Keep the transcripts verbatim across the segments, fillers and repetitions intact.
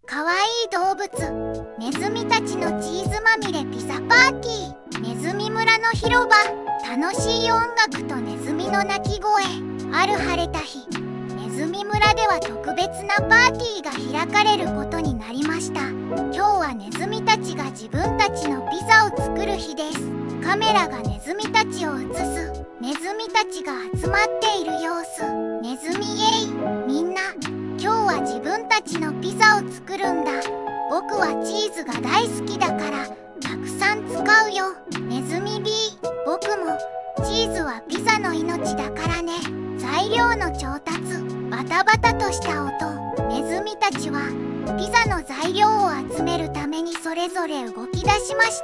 かわいい動物ネズミたちのチーズまみれピザパーティー。ネズミ村の広場、楽しい音楽とネズミの鳴き声。ある晴れた日、ネズミ村では特別なパーティーが開かれることになりました。今日はネズミたちが自分たちのピザを作る日です。カメラがネズミたちを映す。ネズミたちが集まっている様子。ネズミイエイ。みんな今日は自分たちのピザを作るんだ。僕はチーズが大好きだからたくさん使うよ。ネズミ ビー。 僕もチーズはピザの命だからね。材料の調達、バタバタとした音。ネズミたちはピザの材料を集めるためにそれぞれ動き出しました。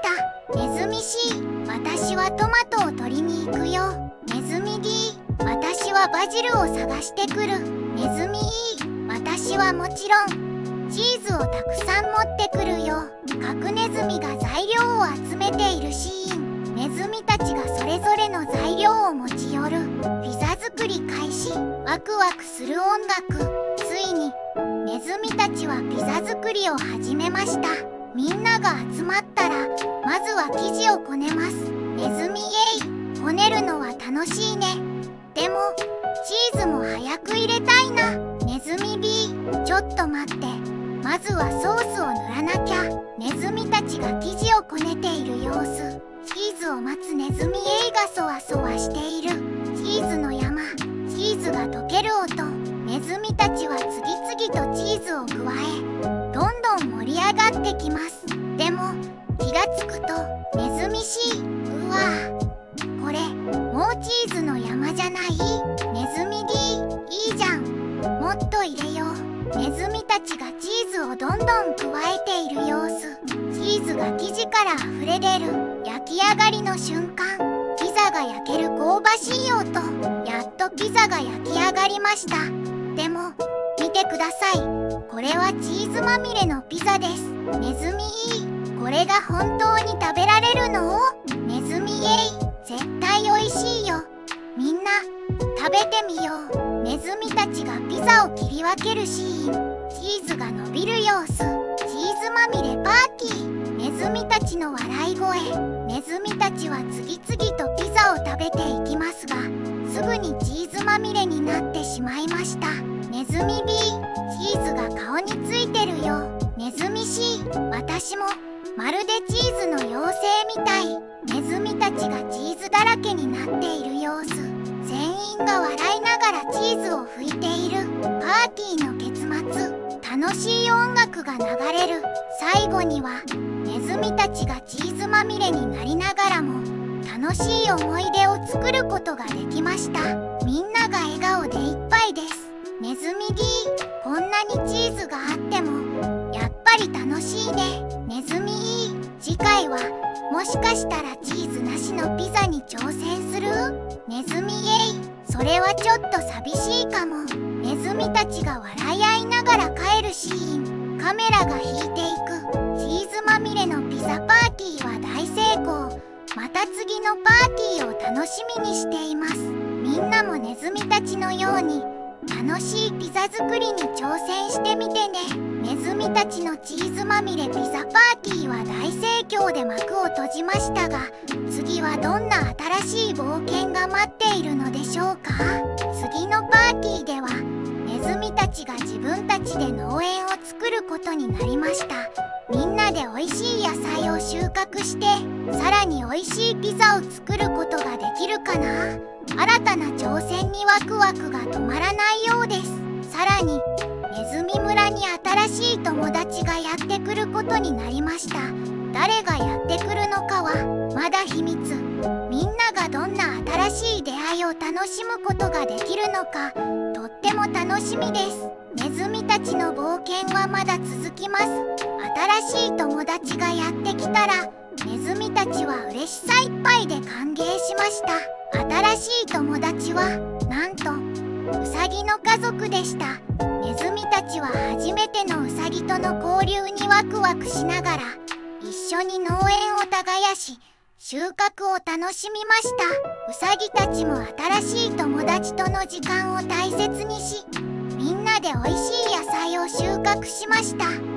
ネズミ シー。 私はトマトを取りに行くよ。ネズミ ディー。 私はバジルを探してくる。ネズミ イー。 私はもちろんチーズをたくさん持ってくるよ。各ネズミが材料を集めているシーン。ネズミたちがそれぞれの材料を持ち寄る。ピザ作り開始。ワクワクする音楽。ついにネズミたちはピザ作りを始めました。みんなが集まったらまずは生地をこねます。ネズミイエイ。こねるのは楽しいね。でもチーズも早く入れたいな。ネズミ ビー。 ちょっと待って、まずはソースを塗らなきゃ。ネズミたちが生地をこねている様子。チーズを待つネズミエイがそわそわしている。チーズの山、チーズが溶ける音。ネズミたちは次々とチーズを加え、どんどん盛り上がってきます。でも気がつくとネズミ シー。 うわぁ、これもうチーズの山じゃない？ネズミ ディー。 いいじゃん、もっと入れよう。ネズミたちがチーズをどんどん加えている様子。チーズが生地からあふれ出る。焼き上がりの瞬間、ピザが焼ける香ばしい音。やっとピザが焼き上がりました。でも見てください、これはチーズまみれのピザです。ネズミイー。これが本当に食べられるの？ネズミイエイ。絶対おいしいよ。みんな食べてみよう。ネズミたちがピザを切り分けるシーン。チーズが伸びる様子。チーズまみれパーティー。ネズミたちの笑い声。ネズミたちは次々とピザを食べていきますが、すぐにチーズまみれになってしまいました。ネズミ ビー。 チーズが顔についてるよ。ネズミ シー。 私もまるでチーズの妖精みたい。ネズミたちがチーズだらけになっている様子。全員が笑いながらチーズを拭いている。パーティーの結末、楽しい音楽が流れる。最後にはネズミたちがチーズまみれになりながらも楽しい思い出を作ることができました。みんなが笑顔でいっぱいです。ネズミ ディー。 こんなにチーズがあってもやっぱり楽しいね。ネズミ イー。 次回はもしかしたらチーズなしのピザに挑戦する？ネズミイエイ。それはちょっと寂しいかも。ネズミたちが笑い合いながら帰るシーン。カメラが引いていく。チーズまみれのピザパーティーは大成功。また次のパーティーを楽しみにしています。みんなもネズミたちのように楽しいピザ作りに挑戦してみてね。ネズミたちのチーズまみれピザパーティーは大盛況で幕を閉じましたが、次はどんな新しい冒険が待っているのでしょうか。次のパーティーではネズミたちが自分たちで農園を作ることになりました。みんなで美味しい野菜を収穫してさらに美味しいピザを作ることができるかな。新たな挑戦にワクワクが止まらないようです。さらにネズミ村に新しい友達がやってくることになりました。誰がやってくるのかはまだ秘密。みんながどんな新しい出会いを楽しむことができるのかとっても楽しみです。ネズミたちの冒険はまだ続きます。新しい友達がやってきたらネズミたちは嬉しさいっぱいで歓迎しました。新しい友達はなんとウサギの家族でした。ネズミたちは初めてのウサギとの交流にワクワクしながら一緒に農園を耕し収穫を楽しみました。ウサギたちも新しい友達との時間を大切にし、みんなで美味しい野菜を収穫しました。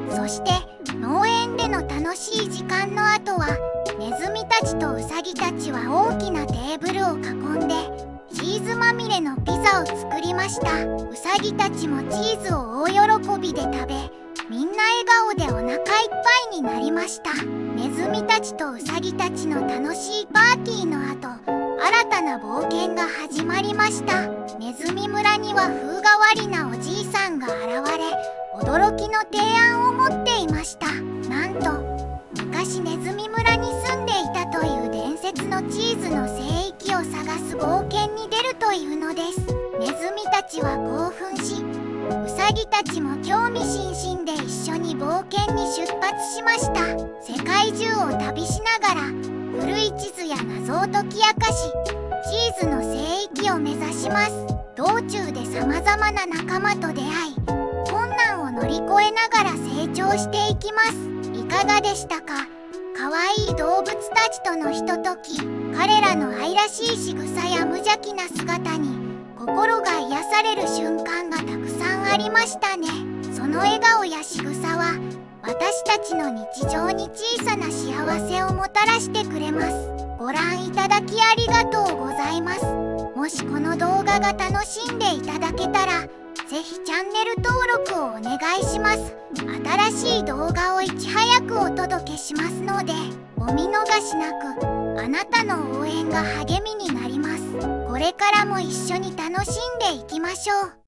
そして農園での楽しい時間の後はネズミたちとウサギたちは大きなテーブルを囲んでチーズまみれのピザを作りました。ウサギたちもチーズを大喜びで食べ、みんな笑顔でお腹いっぱいになりました。ネズミたちとウサギたちの楽しいパーティーの後、新たな冒険が始まりました。ネズミ村には風変わりなおじいさんが現れ、驚きの提案を持っていました。なんと昔ネズミ村に住んでいたという伝説のチーズの聖域を探す冒険に出るというのです。ネズミたちは興奮し、ウサギたちも興味津々で一緒に冒険に出発しました。世界中を旅しながら古い地図や謎を解き明かし、チーズの聖域を目指します。道中でさまざまな仲間と出会い、困難を乗り越えながら成長していきます。いかがでしたか？かわいい動物たちとのひととき、彼らの愛らしい仕草や無邪気な姿に心が癒される瞬間がたくさんありましたね。その笑顔や仕草は私たちの日常に小さな幸せをもたらしてくれます。ご覧いただきありがとうございます。もしこの動画が楽しんでいただけたら、ぜひチャンネル登録をお願いします。新しい動画をいち早くお届けしますので、お見逃しなく。あなたの応援が励みになります。これからも一緒に楽しんでいきましょう。